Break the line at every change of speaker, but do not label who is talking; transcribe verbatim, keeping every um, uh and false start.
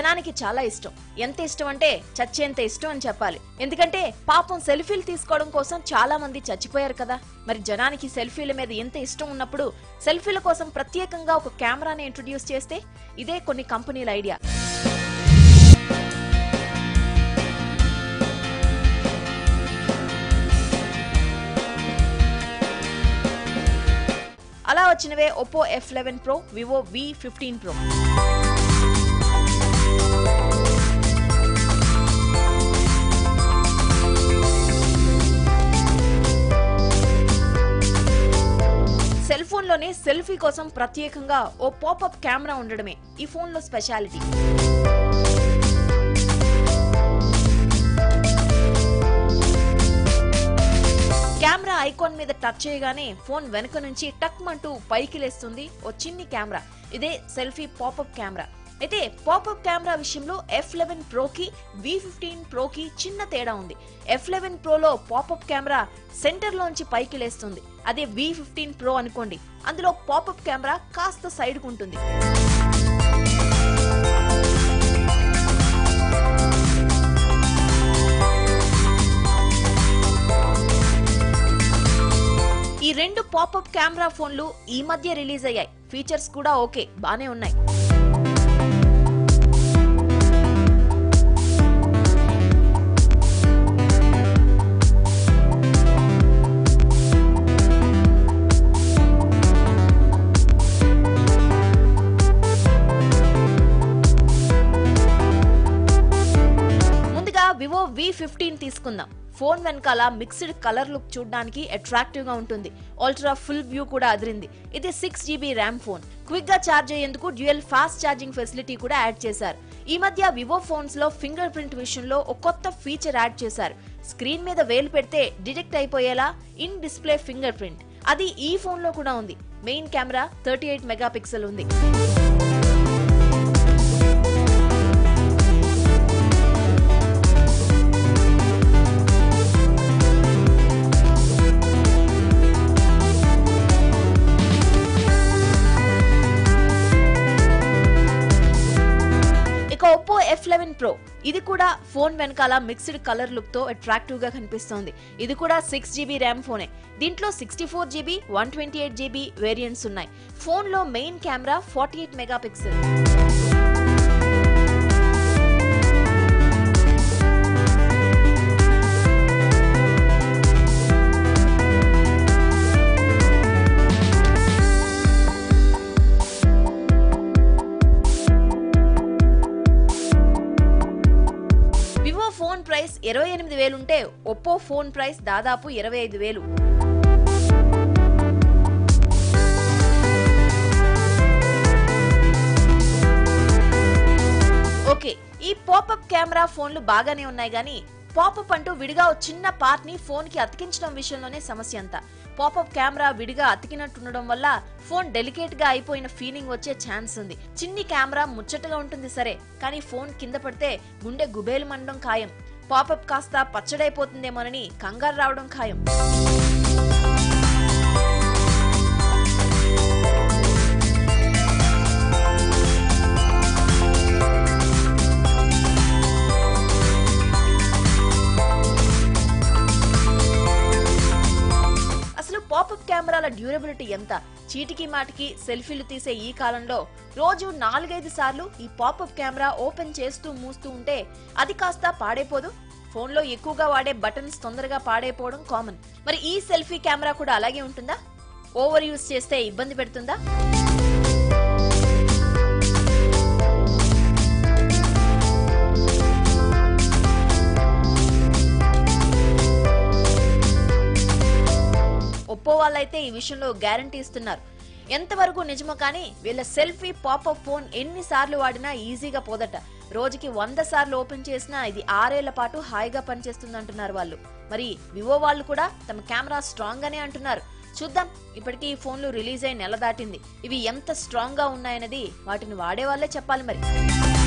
జనానికి చాలా ఇష్టం. ఎంత ఇష్టం అంటే చచ్చేంత ఇష్టం అని చెప్పాలి. ఎందుకంటే పాపం సెల్ఫీలు తీసుకోవడం కోసం చాలా మంది చచ్చిపోయారు కదా. మరి జనానికి సెల్ఫీల మీద ఎంత ఇష్టం ఉన్నప్పుడు సెల్ఫీల కోసం ప్రత్యేకంగా ఒక కెమెరాని ఇంట్రొడ్యూస్ చేస్తే ఇదే కొన్ని కంపెనీల ఐడియా. అలా వచ్చినవే Oppo F eleven pro, Vivo V fifteen pro. Cell phone లోనే సెల్ఫీ కోసం ప్రత్యేకంగా ఓ పాపప్ కెమెరా ఉండడమే ఈ ఫోన్ లో స్పెషాలిటీ. కెమెరా ఐకాన్ మీద టచ్ చేయగానే ఫోన్ వెనుక నుంచి టక్ మంటూ పైకి లేస్తుంది ఓ చిన్ని కెమెరా. ఇదే సెల్ఫీ పాపప్ కెమెరా. అయితే పాపప్ కెమెరా విషయంలో ఎఫ్ లెవెన్ ప్రోకి వి ఫిఫ్టీన్ ప్రోకి చిన్న తేడా ఉంది. ఎఫ్ లెవెన్ ప్రోలో పాపప్ కెమెరా సెంటర్ లోంచి పైకి లేస్తుంది. అదే వి ఫిఫ్టీన్ ప్రో అనుకోండి, అందులో పాపప్ కెమెరా కాస్త సైడ్ కు ఉంటుంది. ఈ రెండు పాపప్ కెమెరా ఫోన్లు ఈ మధ్య రిలీజ్ అయ్యాయి. ఫీచర్స్ కూడా ఓకే, బానే ఉన్నాయి. ముందుగా వివో వి ఫిఫ్టీన్ తీసుకుందాం. ఫోన్ వెనకాల మిక్స్డ్ కలర్ లుక్ చూడడానికి అట్రాక్టివ్ గా ఉంటుంది. అల్ట్రా ఫుల్ వ్యూ కూడా అదిరింది. ఇది six GB RAM phone. Quick గా ఛార్జ్ అయ్యేందుకు డ్యూయల్ ఫాస్ట్ ఛార్జింగ్ ఫెసిలిటీ కూడా యాడ్ చేశారు. ఈ మధ్య వివో ఫోన్స్ లో ఫింగర్ ప్రింట్ విషయంలో ఒక కొత్త ఫీచర్ యాడ్ చేశారు. స్క్రీన్ మీద వేలు పెడితే డిటెక్ట్ అయిపోయేలా ఇన్ డిస్ప్లే ఫింగర్ ప్రింట్. అది ఈ ఫోన్ లో కూడా ఉంది. Main camera thirty eight megapixel ఉంది. ఒప్పో ఎఫ్ లెవెన్ ప్రో, ఇది కూడా ఫోన్ వెనకాల మిక్స్డ్ కలర్ లుక్ తో అట్రాక్టివ్ గా కనిపిస్తోంది. ఇది కూడా సిక్స్ జీబీ ర్యామ్ ఫోనే. దీంట్లో sixty four GB one twenty eight GB variants ఉన్నాయి. ఫోన్ లో main camera forty eight megapixel. Phone price ఇరవై ఎనిమిది వేలుంటే ఒప్పో ఫోన్ ప్రైస్ దాదాపు ఇరవై ఐదు వేలు. ఓకే, ఈ పాపప్ కెమెరా ఫోన్లు బాగానే ఉన్నాయి గానీ పాపప్ అంటూ విడిగా ఒక చిన్న పార్ట్ ని ఫోన్ కి అతికించడం విషయంలోనే సమస్య అంతా. పాపప్ కెమెరా విడిగా అతికినట్టుండడం వల్ల ఫోన్ డెలికేట్ గా అయిపోయిన ఫీలింగ్ వచ్చే ఛాన్స్ ఉంది. చిన్ని కెమెరా ముచ్చటగా ఉంటుంది సరే, కానీ ఫోన్ కింద పడితే గుండె గుబేలు మండడం ఖాయం. పాపప్ కాస్త పచ్చడైపోతుందేమోనని కంగారు రావడం ఖాయం. పాపప్ కెమెరాల డ్యూరబిలిటీ ఎంత? చీటికి మాటికి సెల్ఫీలు తీసే ఈ కాలంలో రోజు నాలుగైదు సార్లు ఈ పాపప్ కెమెరా ఓపెన్ చేస్తూ మూస్తూ ఉంటే అది కాస్త పాడైపోదు? ఫోన్ లో ఎక్కువగా వాడే బటన్స్ తొందరగా పాడైపోవడం కామన్. మరి ఈ సెల్ఫీ కెమెరా కూడా అలాగే ఉంటుందా? ఓవర్ యూజ్ చేస్తే ఇబ్బంది పెడుతుందా? ఒప్పో వాళ్ళైతే ఈ విషయంలో గ్యారంటీ ఇస్తున్నారు. ఎంతవరకు నిజమో కానీ వీళ్ళ సెల్ఫీ పాపప్ ఫోన్ ఎన్నిసార్లు వాడినా ఈజీగా పోదట. రోజుకి వంద సార్లు ఓపెన్ చేసినా ఇది ఆరేళ్ల పాటు హాయిగా పనిచేస్తుంది అంటున్నారు వాళ్ళు. మరి వివో వాళ్ళు కూడా తమ కెమెరా స్ట్రాంగ్ గానే అంటున్నారు. చూద్దాం, ఇప్పటికీ ఈ ఫోన్లు రిలీజ్ అయి నెల దాటింది. ఇవి ఎంత స్ట్రాంగ్ గా ఉన్నాయన్నది వాటిని వాడే వాళ్ళే చెప్పాలి మరి.